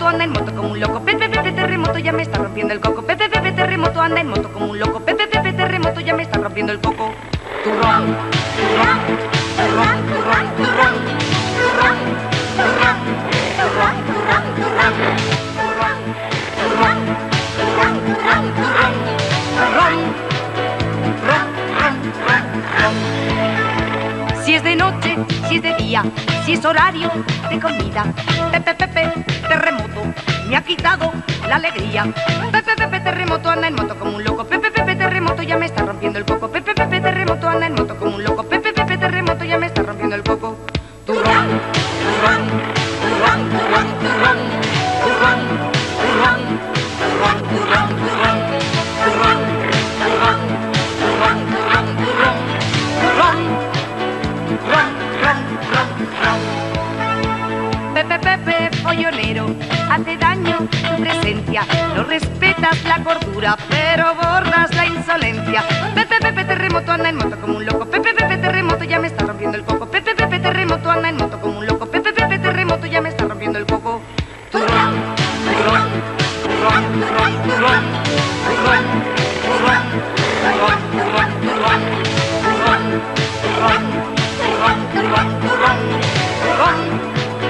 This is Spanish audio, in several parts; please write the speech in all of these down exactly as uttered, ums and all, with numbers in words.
anda en moto como un loco. Pepe, Pepe, terremoto, ya me está rompiendo el coco. Pepe, Pepe, terremoto, anda en moto como un loco. Pepe, Pepe, terremoto, ya me está rompiendo el coco. Turrón, turrón, turrón, turrón, turrón, turrón, turrón, turrón, turrón, turrón, turrón, turrón, turrón, turrón, turrón. Si es de noche, si es de día, si es horario de comida, Pepe, Pepe, terremoto, me ha quitado la alegría. Pepe, Pepe, terremoto, anda en moto como un loco. Pepe, Pepe, terremoto, ya me está rompiendo el coco. Pepe, Pepe, terremoto, anda en moto como un loco. Pepe, Pepe, terremoto, ya me está rompiendo el coco. Turrón, turrón, turrón, turrón, turrón, turrón, turrón, turrón, turrón, turrón, turrón, turrón, turrón, turrón, turrón, turrón. Pepe, Pepe, follonero, hace daño tu presencia. No respetas la cordura, pero bordas la insolencia. Pepe, Pepe, terremoto, anda en moto como un loco. Pepe, Pepe, terremoto, ya me está rompiendo el coco. Pepe, Pepe, terremoto, anda en moto como un loco. Pepe, Pepe, terremoto, ya me está rompiendo el coco. Turrón, turrón, turrón, turrón, turrón, turrón, turrón, turrón, turrón, turrón, turrón, turrón, turrón, turrón, turrón.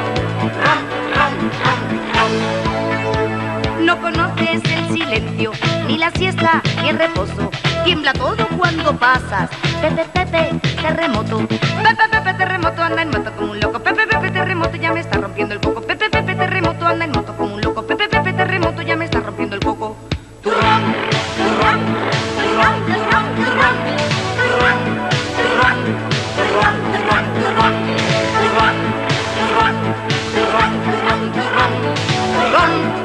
No conoces el silencio, ni la siesta, ni el reposo. Tiembla todo cuando pasas. Pepe, Pepe, terremoto. Pepe, Pepe, terremoto, anda en moto como un loco. Pepe, Pepe, terremoto, ya me está rompiendo el coco. Pepe, Pepe, terremoto, anda en moto como un loco. Pepe, Pepe, terremoto, ya me está rompiendo el coco. Turrón, turrón, turrón, turrón, turrón, turrón, turrón, turrón, turrón, turrón, turrón, turrón, turrón, turrón, turrón, turrón.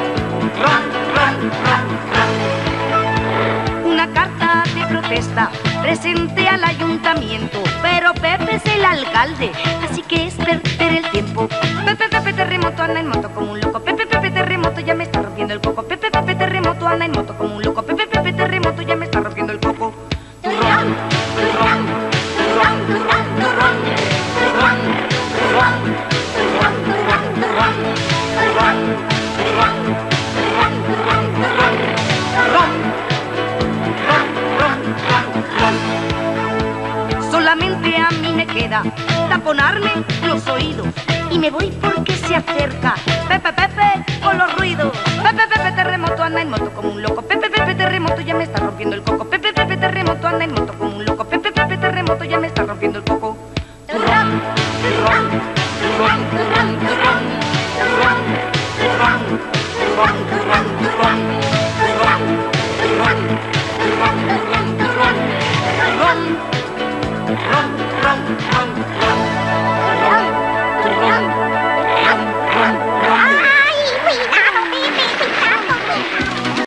Una carta de protesta presenté al ayuntamiento, pero Pepe es el alcalde, así que es perder el tiempo. Pepe, Pepe, terremoto, anda en moto como un loco. Pepe, Pepe, terremoto, ya me está rompiendo el coco. Pepe, Pepe, terremoto, anda en moto como un loco. Pepe, Pepe, terremoto, ya me está rompiendo el coco. Turrón, turrón, turrón, turrón, turrón, turrón, turrón, turrón, turrón, turrón, turrón, turrón. Solamente a mí me queda taponarme los oídos y me voy porque se acerca Pepe, Pepe, con los ruidos. Pepe, Pepe, terremoto, anda en moto como un loco. Pepe, Pepe, terremoto, ya me está rompiendo el coco. Pepe, Pepe, terremoto, anda en moto como un loco. Pepe, Pepe, terremoto, ya me está rompiendo el coco. Turrón, turrón, turrón, turrón, turrón, turrón, turrón, turrón, turrón, turrón, turrón, turrón, turrón, turrón, turrón, turrón, turrón.